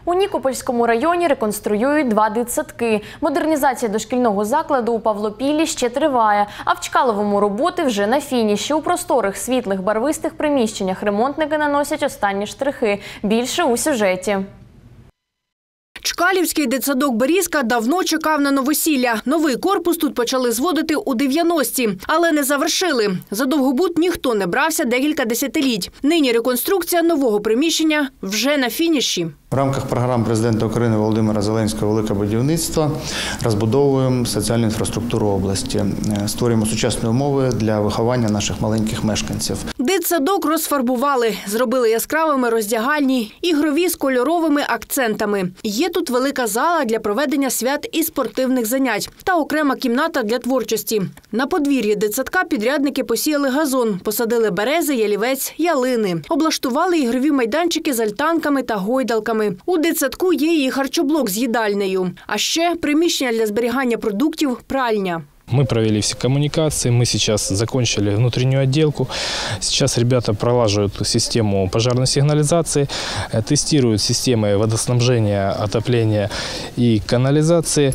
У Нікопольському районі реконструюють 2 дитсадки. Модернізація дошкільного закладу у Павлопіллі ще триває, а в Чкаловому роботи вже на фініші. У просторих, світлих, барвистих приміщеннях ремонтники наносять останні штрихи. Більше у сюжеті. Чкалівський дитсадок «Берізка» давно чекав на новосілля. Новий корпус тут почали зводити у 90-ті, але не завершили. За довгобуд ніхто не брався декілька десятиліть. Нині реконструкція нового приміщення вже на фініші. В рамках програм президента України Володимира Зеленського «Велике будівництво» розбудовуємо соціальну інфраструктуру області. Створюємо сучасні умови для виховання наших маленьких мешканців. Дитсадок розфарбували, зробили яскравими роздягальні, ігрові з кольоровими акцентами. Є тут велика зала для проведення свят і спортивних занять та окрема кімната для творчості. На подвір'ї дитсадка підрядники посіяли газон, посадили берези, ялівець, ялини. Облаштували ігрові майданчики з альтанками та гойдалками. У дитсадку є і харчоблок з їдальнею. А ще приміщення для зберігання продуктів – пральня. Мы провели все коммуникации, мы сейчас закончили внутреннюю отделку. Сейчас ребята пролаживают систему пожарной сигнализации, тестируют системы водоснабжения, отопления и канализации.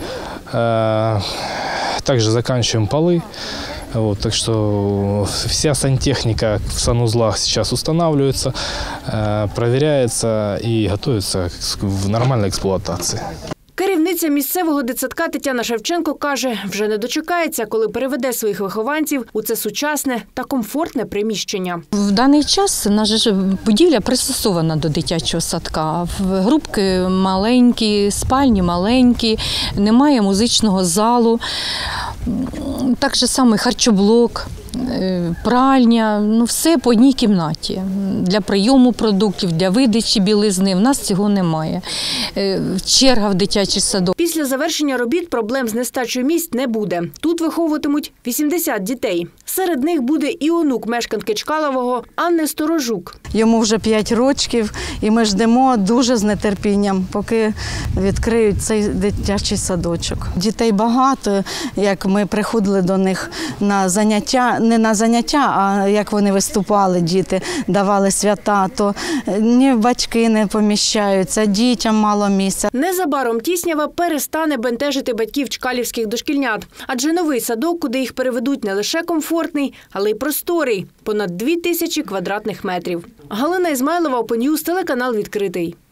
Также заканчиваем полы. Так что вся сантехника в санузлах сейчас устанавливается, проверяется и готовится в нормальной эксплуатации. Керівниця місцевого дитсадка Тетяна Шевченко каже, вже не дочекається, коли переведе своїх вихованців у це сучасне та комфортне приміщення. В даний час наша будівля пристосована до дитячого садка. Групки маленькі, спальні маленькі, немає музичного залу, так же само харчоблок. Пральня, все по одній кімнаті. Для прийому продуктів, для видачі білизни. В нас цього немає. Черга в дитячий садок. Після завершення робіт проблем з нестачею місць не буде. Тут виховуватимуть 80 дітей. Серед них буде і онук мешканки Чкалового Анни Сторожук. Йому вже 5 років, і ми ждемо дуже з нетерпінням, поки відкриють цей дитячий садочок. Дітей багато, як ми приходили до них на заняття, не на заняття, а як вони виступали, діти, давали свята, то ні батьки не поміщаються, дітям мало місця. Незабаром Тіснява перестане бентежити батьків чкалівських дошкільнят. Адже новий садок, куди їх переведуть, не лише комфортний, але й просторий – понад 2000 квадратних метрів. Галина Ізмайлова, Open News, телеканал «Відкритий».